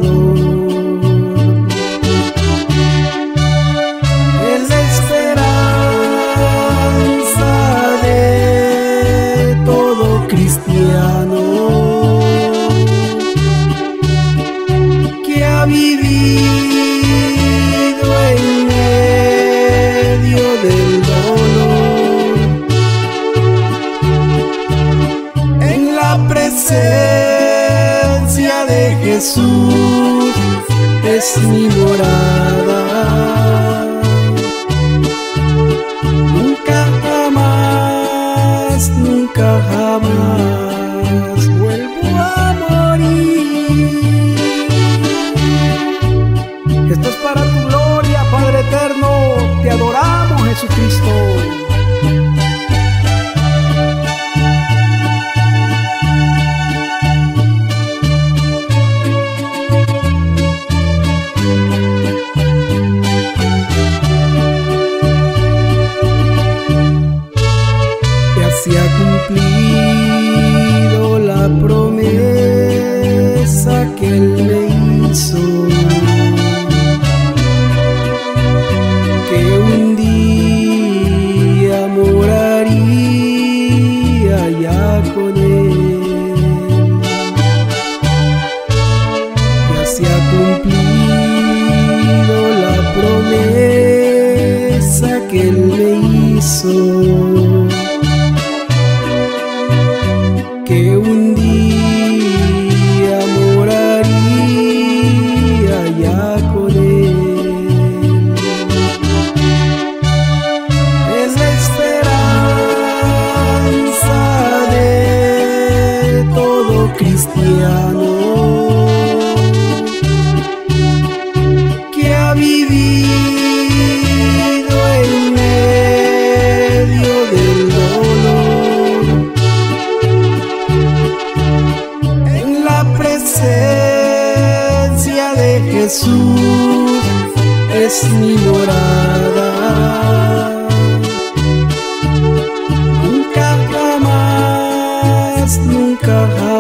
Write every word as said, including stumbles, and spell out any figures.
Es la esperanza de todo cristiano que ha vivido en medio del dolor, en la presencia de Jesús es mi morada. Nunca jamás, nunca jamás vuelvo a morir. Esto es para tu gloria, Padre eterno, te adoramos, Jesucristo. Se ha cumplido la promesa que Él me hizo, que un día moraría ya con Él. Ya se ha cumplido la promesa que Él me hizo, que un día moraría ya con Él. Es la esperanza de todo cristiano que ha vivido en medio del dolor, en la presencia de Jesús es mi morada. Nunca jamás, nunca jamás